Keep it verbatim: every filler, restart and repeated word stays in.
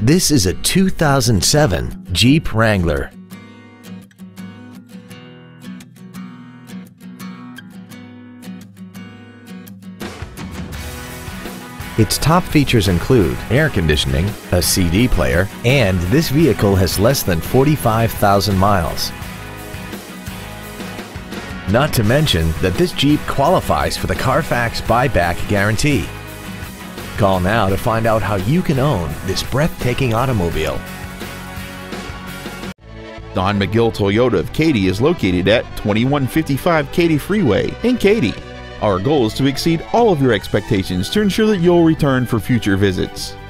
This is a two thousand seven Jeep Wrangler. Its top features include air conditioning, a C D player, and this vehicle has less than forty-five thousand miles. Not to mention that this Jeep qualifies for the Carfax buyback guarantee. Call now to find out how you can own this breathtaking automobile. Don McGill Toyota of Katy is located at twenty-one fifty-five Katy Freeway in Katy. Our goal is to exceed all of your expectations to ensure that you'll return for future visits.